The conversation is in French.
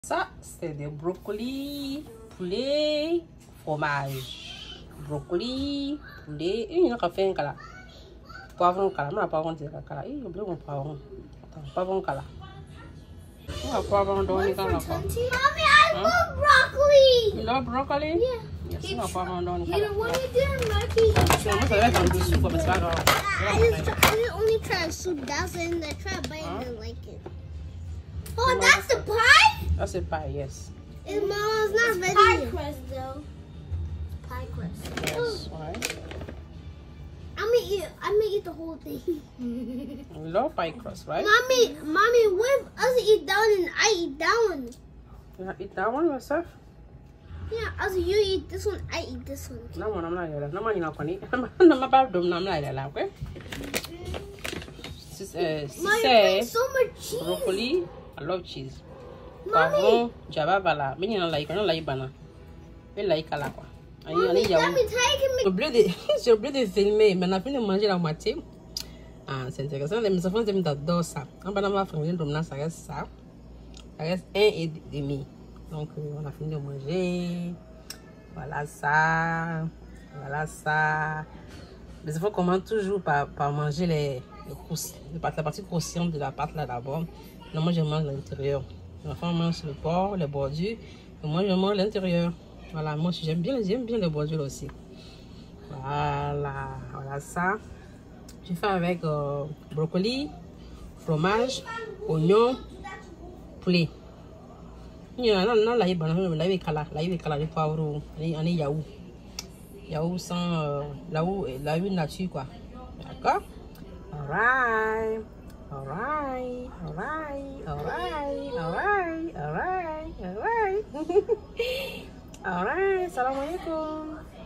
Ça, c'est des brocolis, poulet, fromage. Brocoli, poulet. Il y a un café en cala. Poivron cala. Je ne sais pas comment dire cala. Il y a un poivron. Attends, poivron cala. Il y a un poivron dans le cala. Mommy, I love broccoli. You love broccoli? Yeah. Yes, il y a un poivron dans le You cala. know what you did, Mikey? Ça va être en dessous, mais c'est pas grave. I just only tried soup. That's in the trap, but I didn't like it. Oh, that's the pie? That's a pie, yes. It's Mama's not ready. Pie crust, though. Pie crust. Yes, right. I'm gonna eat the whole thing. You love pie crust, right? Mommy, what if us eat that one and I eat that one? You want to eat that one yourself? Yeah, us you eat this one, I eat this one. No, I'm not like that. No, I'm not going to eat. I'm about to do that, okay? Mommy, so much cheese. Broccoli, I love cheese. Mommy. Poivron, java bala. Mais il y en a like, on like banana. Il like cala quoi. Mommy, let me take J'ai oublié de filmer, mais on a fini de manger la moitié. Ah, c'est intéressant. Les enfants adorent ça. En banana, ça reste ça. Ça reste 1,5. Donc, on a fini de manger. Voilà ça. Voilà ça. Les enfants commencent toujours par manger la partie croustillante de la pâte là d'abord. Moi, je mange l'intérieur. Les enfants mangent le porc, les bordures. Et moi, je mange l'intérieur. Voilà, moi, j'aime bien les bordures aussi. Voilà, voilà ça. Je fais avec brocoli, fromage, oignon, poulet. Il y a un poivre, un yaourt. Yaourt sans la nature quoi. D'accord? Alright. Alright, alright, alright, alright, alright, alright. Alright, salam alaikum.